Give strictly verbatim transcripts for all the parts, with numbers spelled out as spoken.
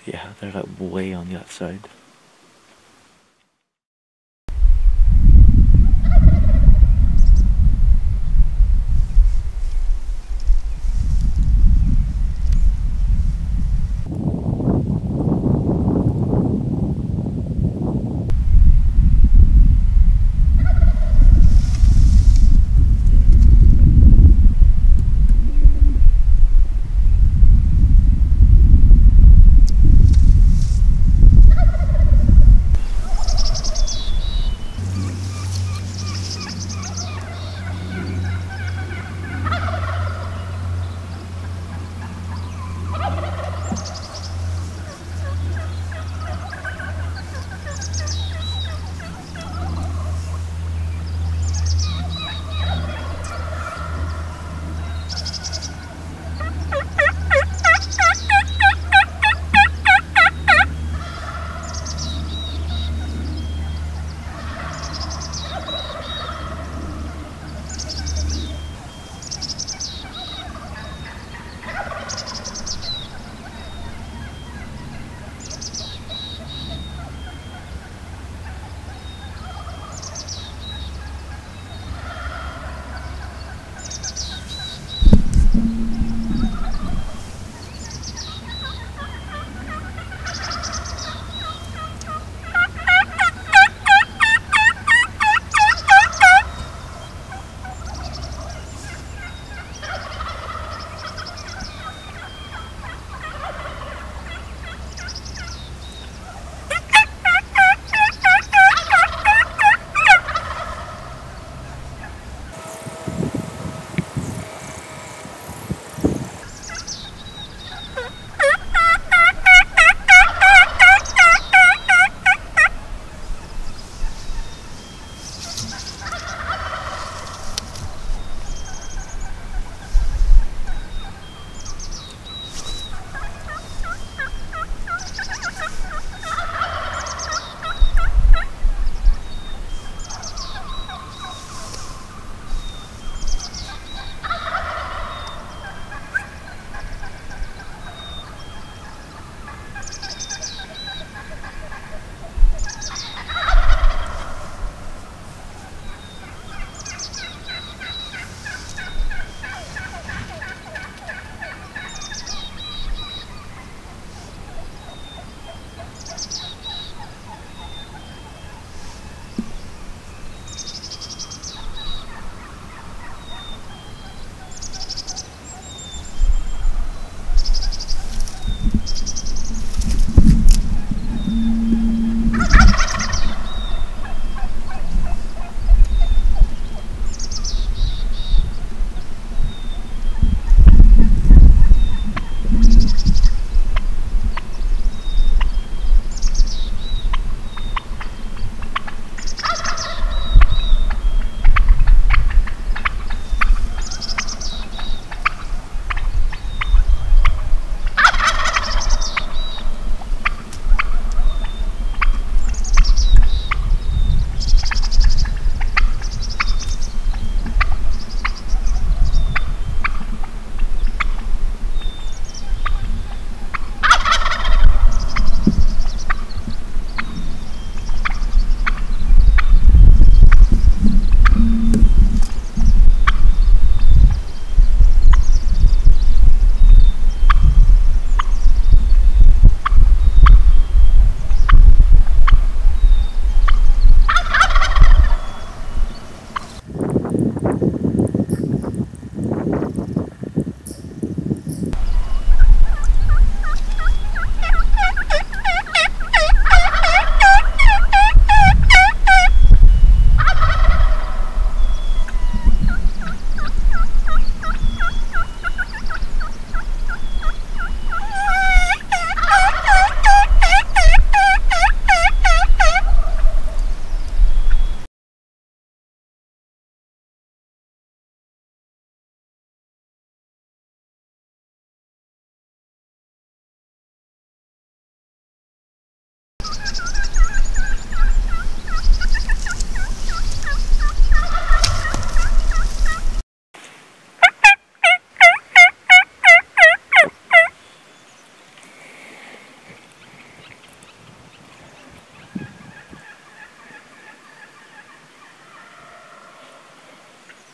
Yeah, they're like way on the outside.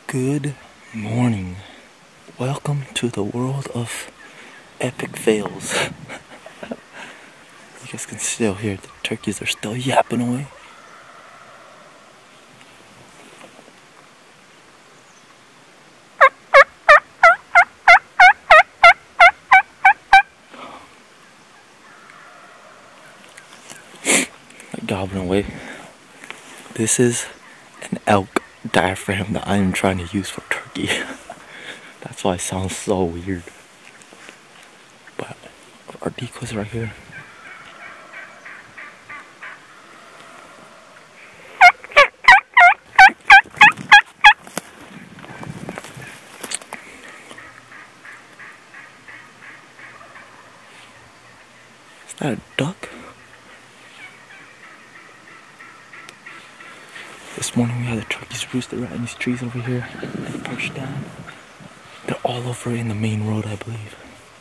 Good morning. Welcome to the world of epic fails. You guys can still hear the turkeys are still yapping away. Like gobbling away. This is an elk diaphragm that I am trying to use for turkey. That's why it sounds so weird. But our decoys right here. Is that a duck? This morning we had the turkeys roosted right in these trees over here. They perched down. They're all over in the main road, I believe.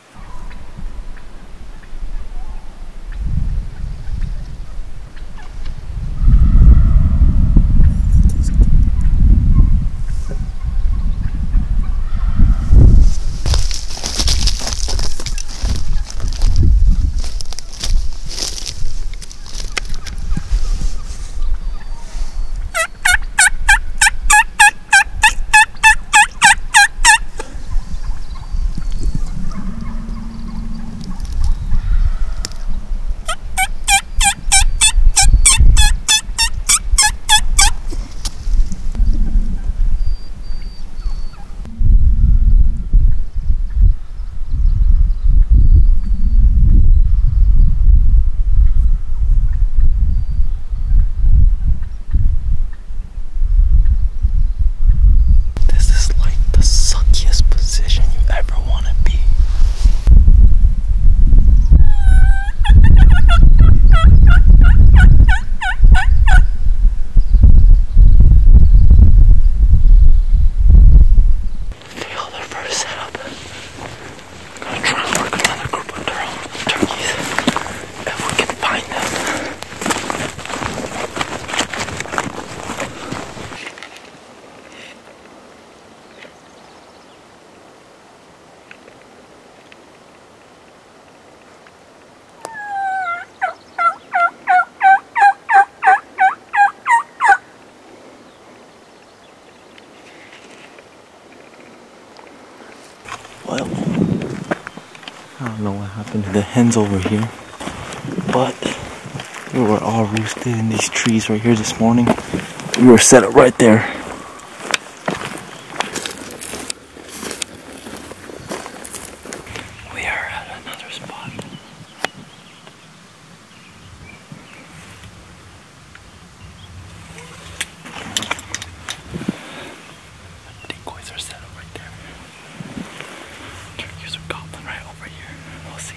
Well, I don't know what happened to the hens over here, but we were all roosted in these trees right here this morning. We were set up right there. We are at another spot. The decoys are set up right there. Turkeys are gobbling right over here. We'll see.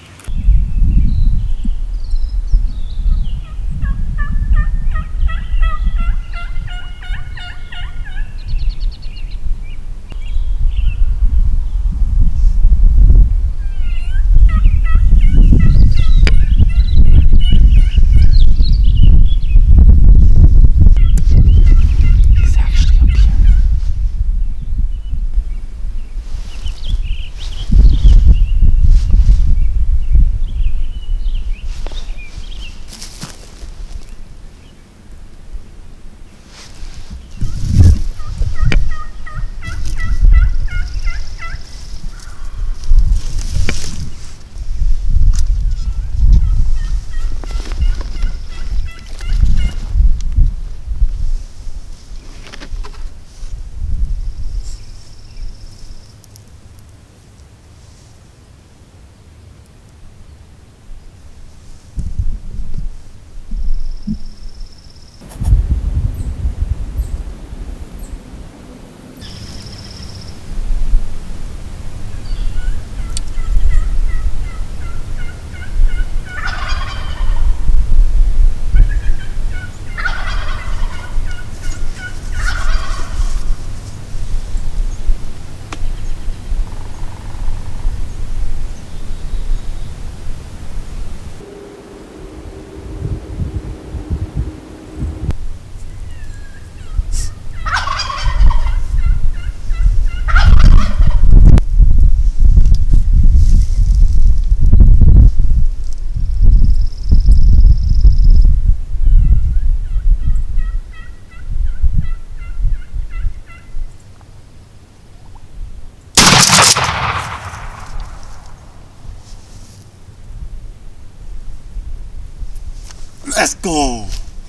go.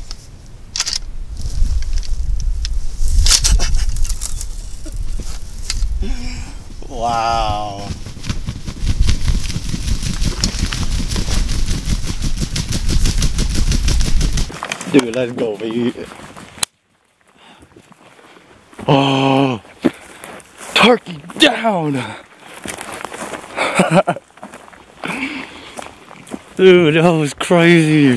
Wow. Dude, let's go, baby. Oh, turkey down. Dude, that was crazy.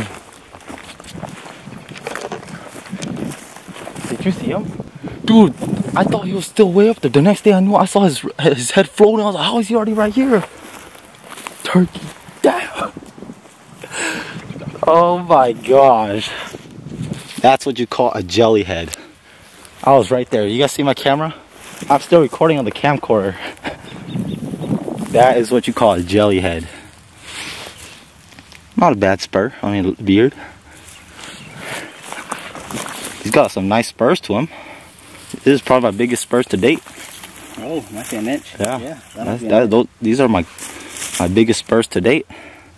Did you see him? Dude, I thought he was still way up there. The next day I knew, I saw his, his head floating. I was like, how is he already right here? Turkey down. Oh my gosh. That's what you call a jelly head. I was right there. You guys see my camera? I'm still recording on the camcorder. That is what you call a jelly head. Not a bad spur. I mean, beard. He's got some nice spurs to him. This is probably my biggest spurs to date. Oh, might be an inch. Yeah, yeah that's, that, those, these are my my biggest spurs to date.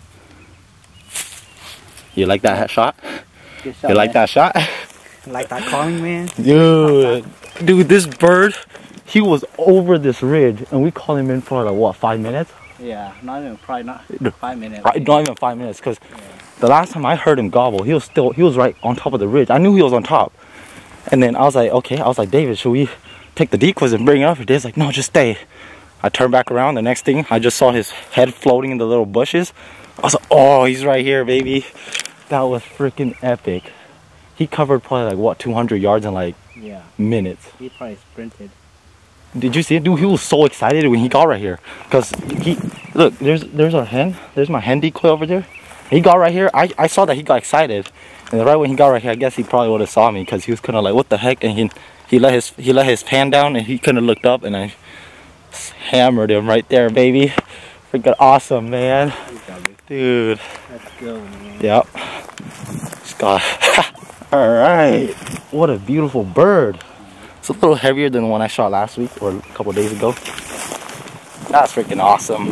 You like that shot? Good shot, you like man. that shot? Like that calling, man? Dude, dude, this bird, he was over this ridge, and we called him in for like what, five minutes? Yeah, not even probably not five minutes. Right, not even five minutes, because yeah. The last time I heard him gobble, he was still, he was right on top of the ridge. I knew he was on top, and then I was like, okay, I was like, David, should we take the decoys and bring it up? He was like, no, just stay. I turned back around. The next thing, I just saw his head floating in the little bushes. I was like, oh, he's right here, baby. That was freaking epic. He covered probably like what, two hundred yards in like yeah. minutes. He probably sprinted. Did you see it? Dude, he was so excited when he got right here. Cause he, look, there's there's our hen. There's my hen decoy over there. He got right here. I, I saw that he got excited. And right when he got right here, I guess he probably would have saw me, because he was kind of like, what the heck? And he he let his he let his pan down, and he kind of looked up, and I hammered him right there, baby. Freaking awesome, man. Dude. Let's go, man. Yep. Just got. Alright, what a beautiful bird. It's a little heavier than the one I shot last week or a couple days ago. That's freaking awesome.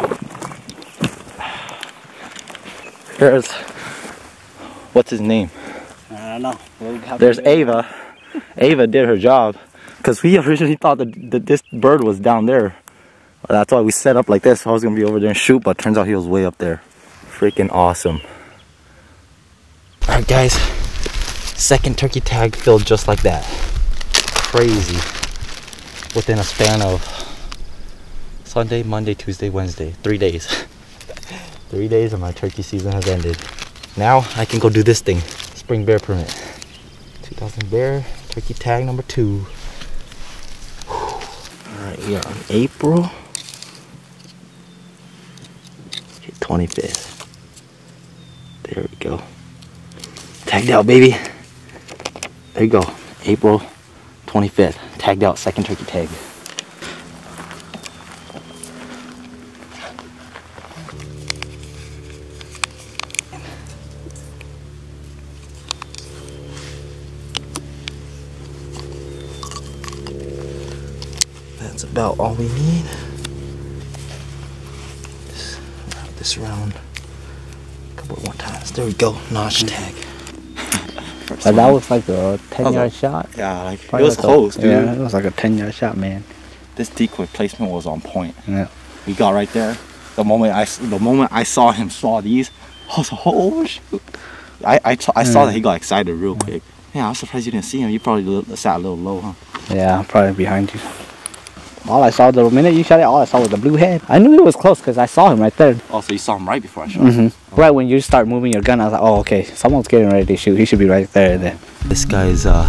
There's, what's his name? I don't know. We'll There's Ava. Ava did her job, because we originally thought that, that this bird was down there. That's why we set up like this. I was going to be over there and shoot, but turns out he was way up there. Freaking awesome. Alright guys. Second turkey tag filled just like that. Crazy. Within a span of Sunday, Monday, Tuesday, Wednesday. Three days. Three days and my turkey season has ended. Now I can go do this thing. Spring bear permit. two thousand bear, turkey tag number two. Alright, we are on April twenty-fifth. There we go. Tagged out, baby. There you go, April twenty-fifth, tagged out, second turkey tag. That's about all we need. Just wrap this around a couple more times. There we go, notch tag. But that was like a ten yard shot. Yeah, like Probably it was like close, a, dude. Yeah, it was like a ten yard shot, man. This decoy placement was on point. Yeah. We got right there. The moment I, the moment I saw him saw these, I was like, oh shoot. I, I, I saw that he got excited real quick. Yeah, I was surprised you didn't see him. You probably sat a little low, huh? Yeah, probably behind you. All I saw, the minute you shot it, all I saw was the blue head. I knew it was close because I saw him right there. Oh, so you saw him right before I shot mm-hmm. him? Oh. Right when you start moving your gun, I was like, oh, okay, someone's getting ready to shoot. He should be right there then. This guy's uh,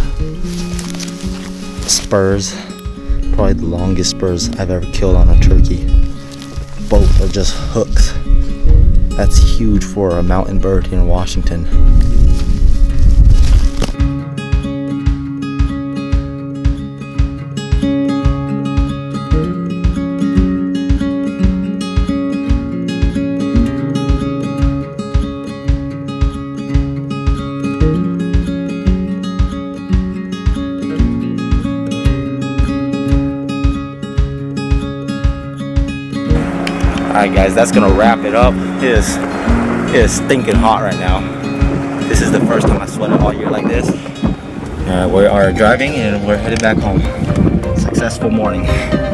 spurs, probably the longest spurs I've ever killed on a turkey. Both are just hooks. That's huge for a mountain bird here in Washington. Alright guys, that's gonna wrap it up. It is, it is stinking hot right now. This is the first time I sweated all year like this. Uh, we are driving and we're headed back home. Successful morning.